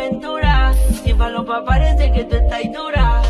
aventura. Sin falopa parece que tú estás dura.